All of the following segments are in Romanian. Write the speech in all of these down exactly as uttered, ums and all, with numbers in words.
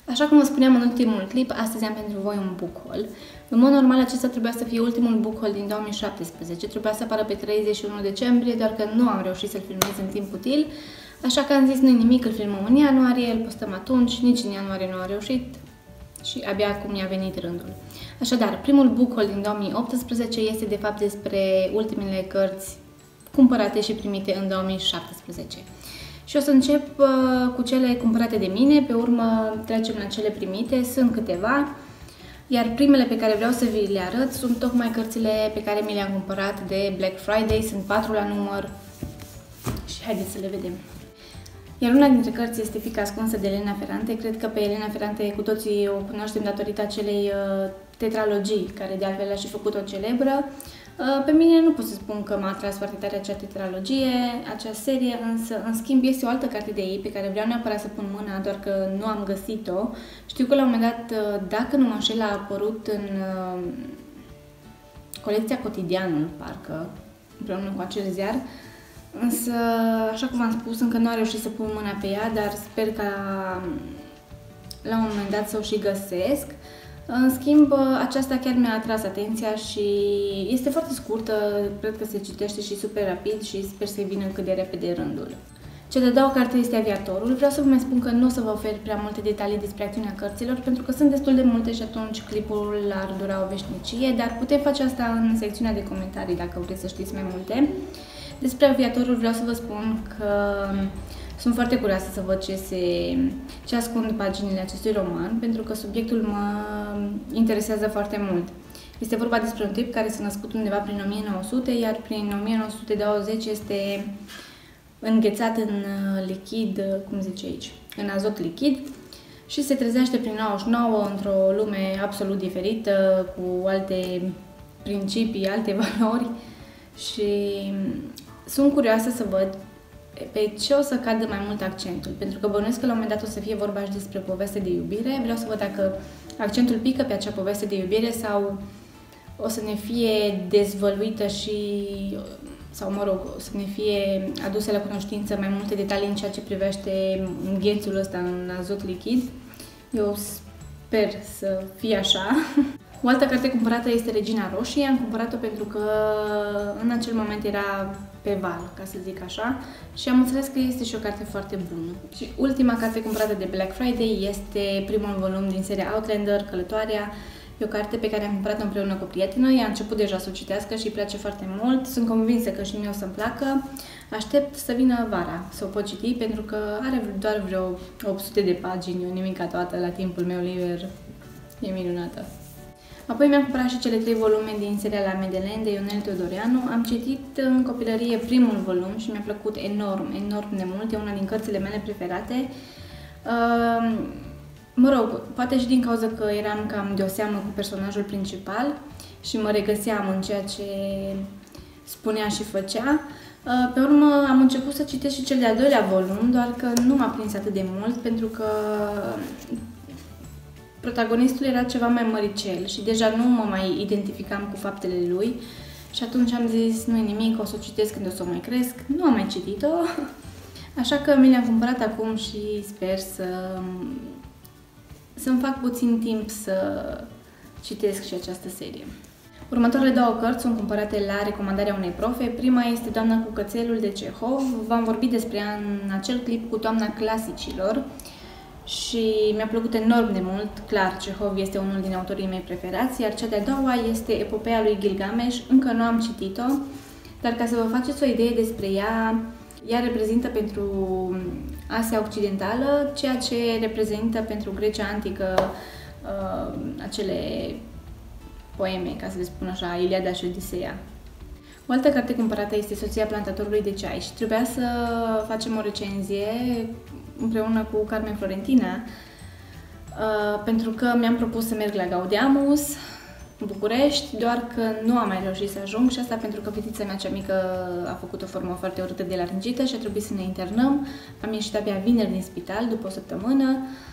Așa cum vă spuneam în ultimul clip, astăzi am pentru voi un book haul. În mod normal, acesta trebuia să fie ultimul book haul din două mii șaptesprezece, trebuia să apară pe treizeci și unu decembrie, doar că nu am reușit să-l filmez în timp util, așa că am zis nu-i nimic, îl filmăm în ianuarie, îl postăm atunci, nici în ianuarie nu a reușit și abia acum i-a venit rândul. Așadar, primul book haul din două mii optsprezece este de fapt despre ultimele cărți cumpărate și primite în două mii șaptesprezece. Și o să încep uh, cu cele cumpărate de mine, pe urmă trecem la cele primite, sunt câteva, iar primele pe care vreau să vi le arăt sunt tocmai cărțile pe care mi le-am cumpărat de Black Friday, sunt patru la număr și haideți să le vedem. Iar una dintre cărți este Fiica ascunsă de Elena Ferrante. Cred că pe Elena Ferrante cu toții o cunoaștem datorită acelei uh, tetralogii, care de altfel a și făcut-o celebră. Uh, pe mine nu pot să spun că m-a atras foarte tare acea tetralogie, acea serie, însă în schimb este o altă carte de ei pe care vreau neapărat să pun mâna, doar că nu am găsit-o. Știu că la un moment dat, uh, dacă nu mă înșel, a apărut în uh, colecția Cotidianul, parcă, împreună cu acel ziar. Însă, așa cum v-am spus, încă nu am reușit să pun mâna pe ea, dar sper ca la un moment dat să o și găsesc. În schimb, aceasta chiar mi-a atras atenția și este foarte scurtă, cred că se citește și super rapid și sper să-i vină cât de repede rândul. Cea de-a doua carte este Aviatorul. Vreau să vă mai spun că nu o să vă ofer prea multe detalii despre acțiunea cărților, pentru că sunt destul de multe și atunci clipul ar dura o veșnicie, dar putem face asta în secțiunea de comentarii dacă vreți să știți mai multe. Despre Aviatorul vreau să vă spun că sunt foarte curioasă să văd ce, se, ce ascund paginile acestui roman, pentru că subiectul mă interesează foarte mult. Este vorba despre un tip care s-a născut undeva prin o mie nouă sute, iar prin o mie nouă sute douăzeci este înghețat în lichid, cum zice aici, în azot lichid și se trezește prin nouăzeci și nouă într-o lume absolut diferită, cu alte principii, alte valori și sunt curioasă să văd pe ce o să cadă mai mult accentul, pentru că bănuiesc că la un moment dat o să fie vorba și despre poveste de iubire. Vreau să văd dacă accentul pică pe acea poveste de iubire sau o să ne fie dezvăluită și, sau mă rog, o să ne fie aduse la cunoștință mai multe detalii în ceea ce privește înghețul ăsta în azot lichid. Eu sper să fie așa. O altă carte cumpărată este Regina Roșie. Am cumpărat-o pentru că în acel moment era pe val, ca să zic așa, și am înțeles că este și o carte foarte bună. Și ultima carte cumpărată de Black Friday este primul volum din seria Outlander, Călătoarea. E o carte pe care am cumpărat-o împreună cu o prietenă, ea a început deja să o citească și îi place foarte mult. Sunt convinsă că și mie o să-mi placă. Aștept să vină vara să o pot citi, pentru că are doar vreo opt sute de pagini, o nimica toată la timpul meu liber. E minunată. Apoi mi-am cumpărat și cele trei volume din seria La Madeleine de Ionel Teodoreanu. Am citit în copilărie primul volum și mi-a plăcut enorm, enorm de mult. E una din cărțile mele preferate. Uh, mă rog, poate și din cauza că eram cam de o seamă cu personajul principal și mă regăseam în ceea ce spunea și făcea. Uh, pe urmă am început să citesc și cel de-al doilea volum, doar că nu m-a prins atât de mult, pentru că protagonistul era ceva mai măricel și deja nu mă mai identificam cu faptele lui și atunci am zis, nu-i nimic, o să o citesc când o să o mai cresc. Nu am mai citit-o, așa că mi le-am cumpărat acum și sper să să-mi fac puțin timp să citesc și această serie. Următoarele două cărți sunt cumpărate la recomandarea unei profe. Prima este Doamna cu cățelul de Cehov. V-am vorbit despre ea în acel clip cu Toamna clasicilor și mi-a plăcut enorm de mult. Clar, Cehov este unul din autorii mei preferați, iar cea de-a doua este Epopeea lui Gilgamesh. Încă nu am citit-o, dar ca să vă faceți o idee despre ea, ea reprezintă pentru Asia Occidentală ceea ce reprezintă pentru Grecia Antică uh, acele poeme, ca să le spun așa, Iliada și Odiseea. O altă carte cumpărată este Soția plantatorului de ceai și trebuia să facem o recenzie împreună cu Carmen Florentina, uh, pentru că mi-am propus să merg la Gaudeamus, în București, doar că nu am mai reușit să ajung și asta pentru că fetița mea cea mică a făcut o formă foarte urâtă de laringită și a trebuit să ne internăm. Am ieșit abia vineri din spital, după o săptămână,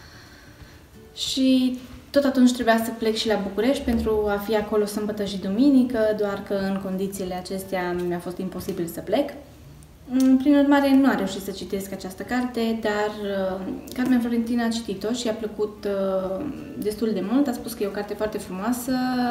și tot atunci trebuia să plec și la București pentru a fi acolo sâmbătă și duminică, doar că în condițiile acestea mi-a fost imposibil să plec. Prin urmare, nu a reușit să citesc această carte, dar Carmen Florentina a citit-o și i-a plăcut destul de mult. A spus că e o carte foarte frumoasă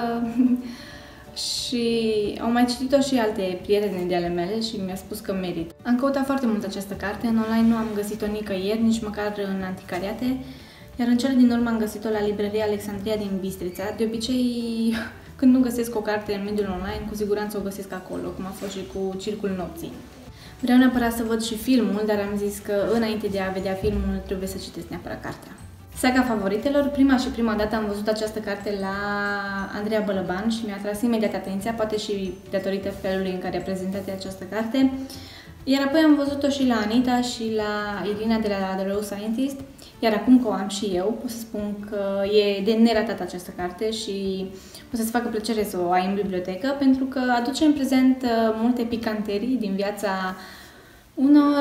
și au mai citit-o și alte prietene de ale mele și mi-a spus că merită. Am căutat foarte mult această carte, în online nu am găsit-o nicăieri, nici măcar în anticariate, iar în cele din urmă am găsit-o la librăria Alexandria din Bistrița. De obicei, când nu găsesc o carte în mediul online, cu siguranță o găsesc acolo, cum a fost și cu Circul Nopții. Vreau neapărat să văd și filmul, dar am zis că înainte de a vedea filmul trebuie să citesc neapărat cartea. Saga favoritelor, prima și prima dată am văzut această carte la Andreea Bălăban și mi-a atras imediat atenția, poate și datorită felului în care a prezentat această carte. Iar apoi am văzut-o și la Anita și la Irina de la The Raw Scientist, iar acum că o am și eu, pot să spun că e de neratat această carte și o să-ți facă plăcere să o ai în bibliotecă, pentru că aduce în prezent multe picanterii din viața unor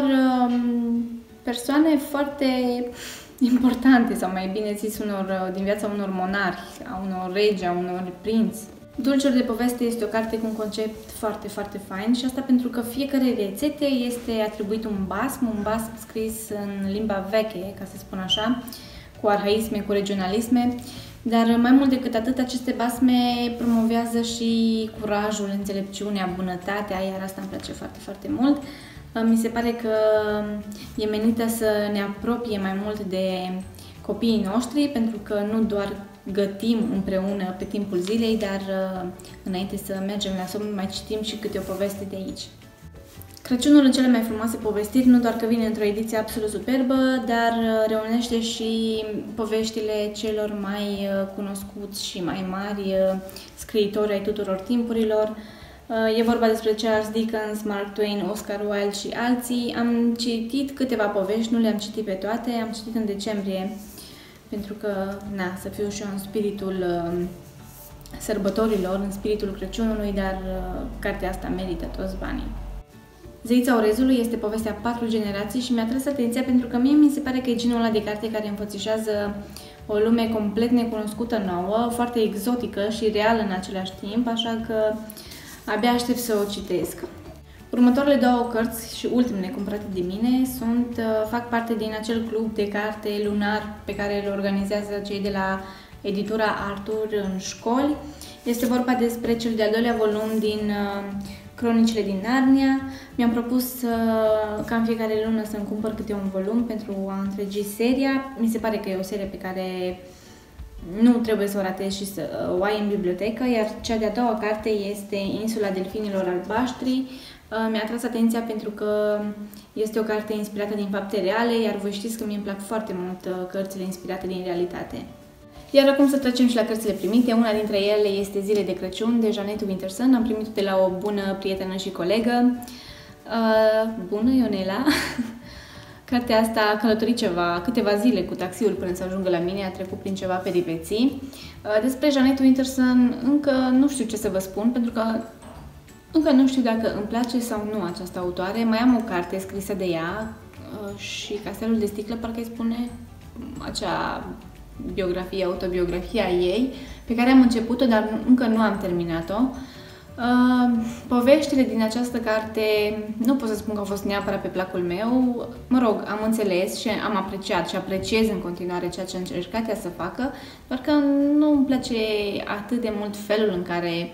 persoane foarte importante, sau mai bine zis, unor, din viața unor monarhi, a unor regi, a unor prinți. Dulciuri de poveste este o carte cu un concept foarte, foarte fain și asta pentru că fiecare rețete este atribuit un basm, un basm scris în limba veche, ca să spun așa, cu arhaisme, cu regionalisme, dar mai mult decât atât, aceste basme promovează și curajul, înțelepciunea, bunătatea, iar asta îmi place foarte, foarte mult. Mi se pare că e menită să ne apropie mai mult de copiii noștri, pentru că nu doar gătim împreună pe timpul zilei, dar înainte să mergem la somn mai citim și câte o poveste de aici. Crăciunul în cele mai frumoase povestiri nu doar că vine într-o ediție absolut superbă, dar reunește și poveștile celor mai cunoscuți și mai mari scriitori ai tuturor timpurilor. E vorba despre Charles Dickens, Mark Twain, Oscar Wilde și alții. Am citit câteva povești, nu le-am citit pe toate, am citit în decembrie, pentru că, na, să fiu și eu în spiritul uh, sărbătorilor, în spiritul Crăciunului, dar uh, cartea asta merită toți banii. Zeița Orezului este povestea patru generații și mi-a tras atenția pentru că mie mi se pare că e genul ăla de carte care înfățișează o lume complet necunoscută nouă, foarte exotică și reală în același timp, așa că abia aștept să o citesc. Următoarele două cărți și ultimele cumpărate de mine sunt, fac parte din acel club de carte lunar pe care îl organizează cei de la editura Arthur în școli. Este vorba despre cel de-al doilea volum din Cronicile din Narnia. Mi-am propus ca în fiecare lună să-mi cumpăr câte un volum pentru a întregi seria. Mi se pare că e o serie pe care nu trebuie să o ratezi și să o ai în bibliotecă, iar cea de-a doua carte este Insula Delfinilor Albaștri. Mi-a atras atenția pentru că este o carte inspirată din fapte reale, iar voi știți că mie îmi plac foarte mult cărțile inspirate din realitate. Iar acum să trecem și la cărțile primite. Una dintre ele este Zile de Crăciun, de Jeanette Winterson. Am primit-o de la o bună prietenă și colegă. Uh, bună, Ionela! Cartea asta a călătorit ceva, câteva zile cu taxiul până să ajungă la mine, a trecut prin ceva peripeții. Uh, despre Jeanette Winterson încă nu știu ce să vă spun, pentru că încă nu știu dacă îmi place sau nu această autoare. Mai am o carte scrisă de ea uh, și Castelul de Sticlă, parcă îi spune, acea biografie, autobiografia ei, pe care am început-o, dar încă nu am terminat-o. Uh, poveștile din această carte nu pot să spun că au fost neapărat pe placul meu. Mă rog, am înțeles și am apreciat și apreciez în continuare ceea ce a încercat ea să facă, doar că nu îmi place atât de mult felul în care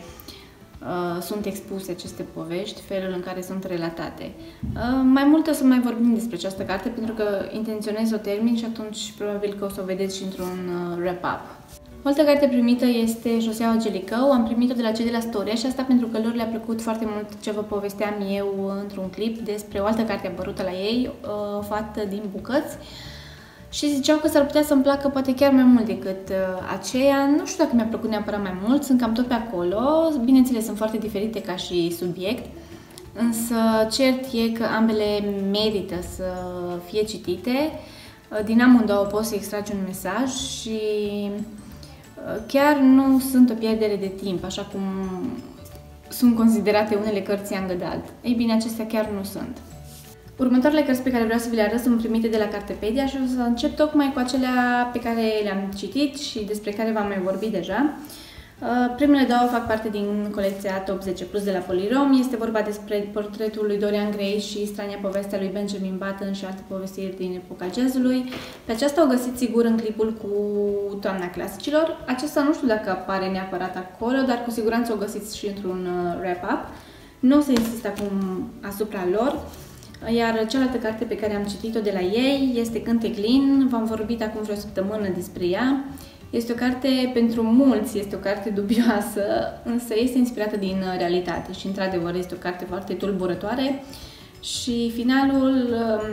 uh, sunt expuse aceste povești, felul în care sunt relatate. Uh, mai mult o să mai vorbim despre această carte, pentru că intenționez să o termin și atunci probabil că o să o vedeți și într-un uh, wrap-up. O altă carte primită este Joseaua Gelicău. Am primit-o de la cei de la Storia și asta pentru că lor le-a plăcut foarte mult ce vă povesteam eu într-un clip despre o altă carte apărută la ei, o fată din bucăți. Și ziceau că s-ar putea să-mi placă poate chiar mai mult decât aceea. Nu știu dacă mi-a plăcut neapărat mai mult, sunt cam tot pe acolo. Bineînțeles, sunt foarte diferite ca și subiect, însă cert e că ambele merită să fie citite. Din amândouă poți să extragi un mesaj și chiar nu sunt o pierdere de timp, așa cum sunt considerate unele cărți young adult. Ei bine, acestea chiar nu sunt. Următoarele cărți pe care vreau să vi le arăt sunt primite de la Cartepedia și o să încep tocmai cu acelea pe care le-am citit și despre care v-am mai vorbit deja. Primele două fac parte din colecția Top zece Plus de la Polyrom. Este vorba despre portretul lui Dorian Gray și strania povestea lui Benjamin Button și alte povestiri din epoca jazzului. Pe aceasta o găsiți sigur în clipul cu Toamna Clasicilor. Acesta nu știu dacă apare neapărat acolo, dar cu siguranță o găsiți și într-un wrap-up. Nu o să insist acum asupra lor. Iar cealaltă carte pe care am citit-o de la ei este Cântec Lin. V-am vorbit acum vreo săptămână despre ea. Este o carte, pentru mulți, este o carte dubioasă, însă este inspirată din realitate și, într-adevăr, este o carte foarte tulburătoare și finalul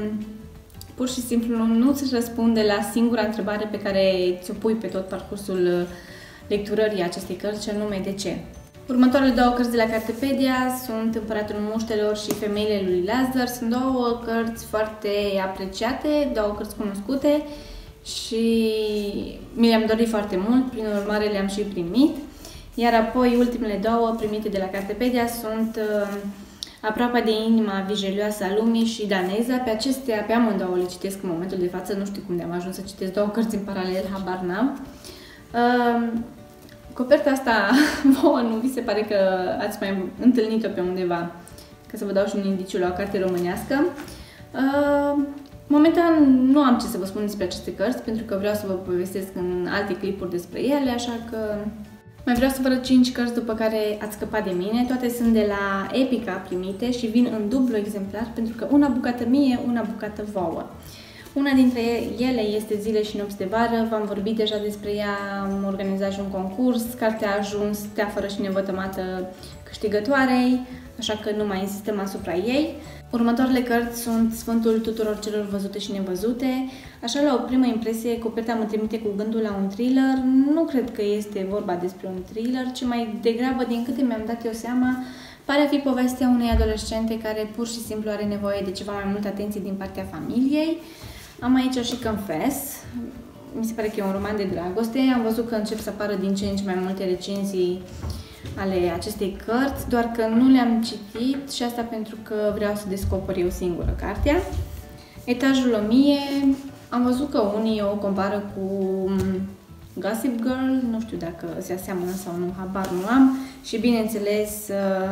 pur și simplu nu-ți răspunde la singura întrebare pe care ți-o pui pe tot parcursul lecturării acestei cărți, și anume de ce. Următoarele două cărți de la Cartepedia sunt Împăratul Muștelor și Femeile lui Lazar. Sunt două cărți foarte apreciate, două cărți cunoscute, și mi le-am dorit foarte mult, prin urmare le-am și primit. Iar apoi ultimele două primite de la Cartepedia sunt uh, Aproape de inima vijelioasă a lumii și Daneza. Pe acestea, pe amândouă le citesc în momentul de față, nu știu cum de-am ajuns să citesc două cărți în paralel, habar n-am. Uh, coperta asta, vouă, nu vi se pare că ați mai întâlnit-o pe undeva, ca să vă dau și un indiciu la o carte românească. Uh, Momentan nu am ce să vă spun despre aceste cărți, pentru că vreau să vă povestesc în alte clipuri despre ele, așa că mai vreau să vă arăt cinci cărți după care ați scăpat de mine. Toate sunt de la Epica primite și vin în dublu exemplar, pentru că una bucată mie, una bucată vouă. Una dintre ele este Zile și nopți de vară, v-am vorbit deja despre ea, am organizat și un concurs, cartea a ajuns teafără și nevătămată câștigătoarei, așa că nu mai insistăm asupra ei. Următoarele cărți sunt Sfântul tuturor celor văzute și nevăzute. Așa, la o primă impresie, coperta mă trimite cu gândul la un thriller. Nu cred că este vorba despre un thriller, ci mai degrabă, din câte mi-am dat eu seama, pare a fi povestea unei adolescente care pur și simplu are nevoie de ceva mai multă atenție din partea familiei. Am aici și Confess. Mi se pare că e un roman de dragoste. Am văzut că încep să apară din ce în ce mai multe recenzii ale acestei cărți, doar că nu le-am citit și asta pentru că vreau să descoper eu singură cartea. Etajul o mie, am văzut că unii o compară cu Gossip Girl, nu știu dacă se aseamănă sau nu, habar nu am, și bineînțeles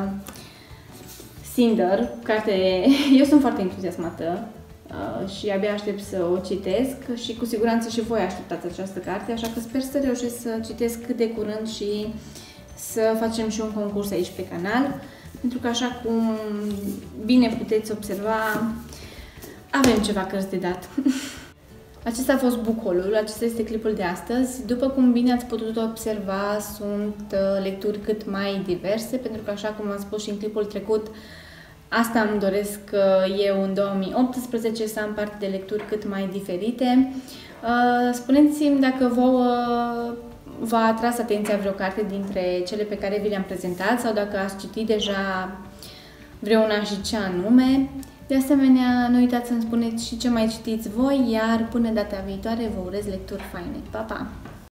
Cinder, carte, eu sunt foarte entuziasmată și abia aștept să o citesc și cu siguranță și voi așteptați această carte, așa că sper să reușesc să citesc cât de curând și să facem și un concurs aici pe canal, pentru că, așa cum bine puteți observa, avem ceva cărți de dat. Acesta a fost book haul-ul, acesta este clipul de astăzi. După cum bine ați putut observa, sunt lecturi cât mai diverse, pentru că, așa cum am spus și în clipul trecut, asta îmi doresc eu în două mii optsprezece, să am parte de lecturi cât mai diferite. Spuneți-mi dacă vouă v-a atras atenția vreo carte dintre cele pe care vi le-am prezentat sau dacă ați citit deja vreuna și ce anume. De asemenea, nu uitați să-mi spuneți și ce mai citiți voi, iar până data viitoare vă urez lecturi faine. Pa, pa!